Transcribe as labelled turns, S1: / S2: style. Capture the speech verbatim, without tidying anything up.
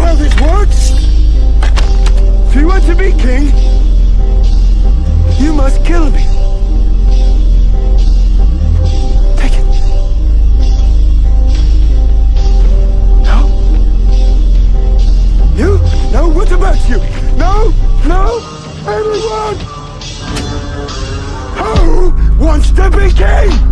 S1: how this works. If you want to be king, you must kill me. Take it. No? You? No, what about you? No? No? Anyone? Who wants to be king?